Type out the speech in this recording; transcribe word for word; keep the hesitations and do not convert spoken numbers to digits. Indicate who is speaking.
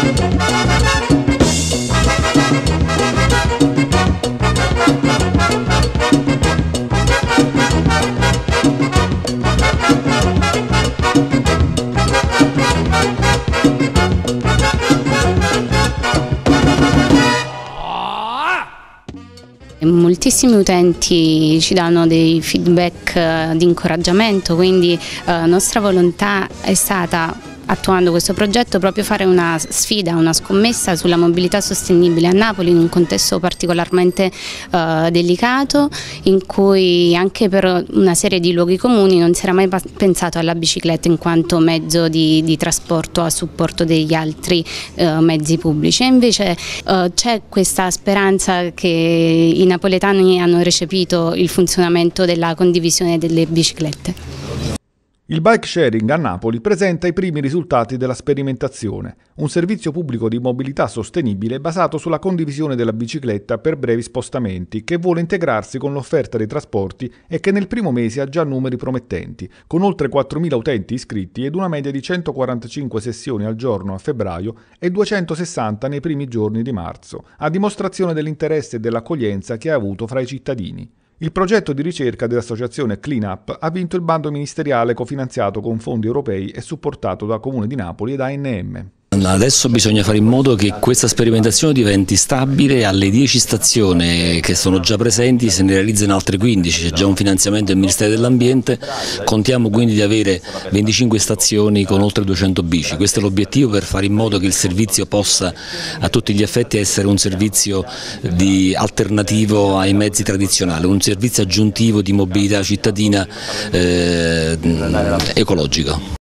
Speaker 1: Moltissimi utenti ci danno dei feedback di incoraggiamento, quindi la nostra volontà è stata, attuando questo progetto, proprio fare una sfida, una scommessa sulla mobilità sostenibile a Napoli in un contesto particolarmente uh, delicato, in cui anche per una serie di luoghi comuni non si era mai pensato alla bicicletta in quanto mezzo di, di trasporto a supporto degli altri uh, mezzi pubblici. E invece uh, c'è questa speranza che i napoletani hanno recepito il funzionamento della condivisione delle biciclette.
Speaker 2: Il bike sharing a Napoli presenta i primi risultati della sperimentazione, un servizio pubblico di mobilità sostenibile basato sulla condivisione della bicicletta per brevi spostamenti, che vuole integrarsi con l'offerta dei trasporti e che nel primo mese ha già numeri promettenti, con oltre quattromila utenti iscritti ed una media di centoquarantacinque sessioni al giorno a febbraio e duecentosessanta nei primi giorni di marzo, a dimostrazione dell'interesse e dell'accoglienza che ha avuto fra i cittadini. Il progetto di ricerca dell'associazione Clean Up ha vinto il bando ministeriale cofinanziato con fondi europei e supportato dal Comune di Napoli ed A N M.
Speaker 3: Adesso bisogna fare in modo che questa sperimentazione diventi stabile. Alle dieci stazioni che sono già presenti se ne realizzano altre quindici, c'è già un finanziamento del Ministero dell'Ambiente, contiamo quindi di avere venticinque stazioni con oltre duecento bici. Questo è l'obiettivo, per fare in modo che il servizio possa a tutti gli effetti essere un servizio di alternativo ai mezzi tradizionali, un servizio aggiuntivo di mobilità cittadina eh, ecologico.